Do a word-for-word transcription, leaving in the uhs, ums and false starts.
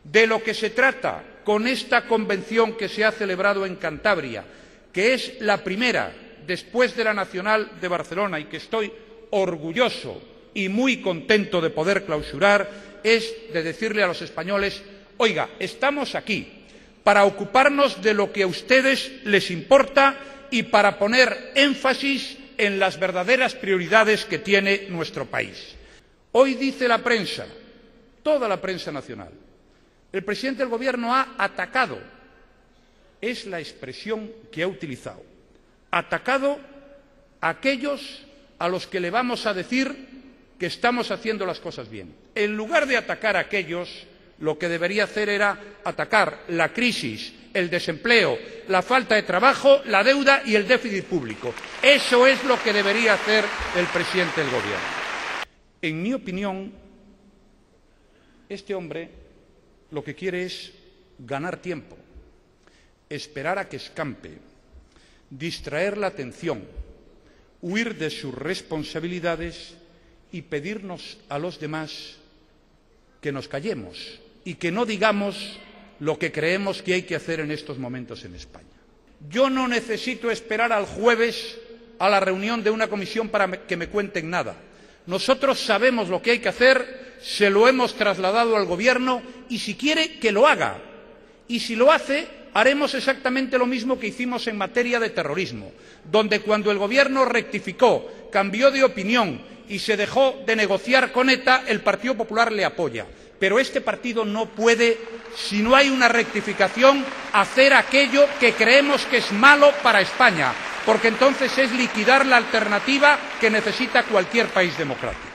De lo que se trata con esta convención que se ha celebrado en Cantabria, que es la primera después de la Nacional de Barcelona y que estoy orgulloso y muy contento de poder clausurar, es de decirle a los españoles: oiga, estamos aquí para ocuparnos de lo que a ustedes les importa y para poner énfasis en las verdaderas prioridades que tiene nuestro país. Hoy dice la prensa, toda la prensa nacional, el presidente del Gobierno ha atacado, es la expresión que ha utilizado, atacado a aquellos a los que le vamos a decir que estamos haciendo las cosas bien. En lugar de atacar a aquellos, lo que debería hacer era atacar la crisis, el desempleo, la falta de trabajo, la deuda y el déficit público. Eso es lo que debería hacer el presidente del Gobierno. En mi opinión, este hombre lo que quiere es ganar tiempo, esperar a que escampe, distraer la atención, huir de sus responsabilidades y pedirnos a los demás que nos callemos y que no digamos lo que creemos que hay que hacer en estos momentos en España. Yo no necesito esperar al jueves a la reunión de una comisión para que me cuenten nada. Nosotros sabemos lo que hay que hacer, se lo hemos trasladado al Gobierno y si quiere que lo haga. Y si lo hace, haremos exactamente lo mismo que hicimos en materia de terrorismo, donde cuando el Gobierno rectificó, cambió de opinión y se dejó de negociar con ETA, el Partido Popular le apoya. Pero este partido no puede, si no hay una rectificación, hacer aquello que creemos que es malo para España, porque entonces es liquidar la alternativa que necesita cualquier país democrático.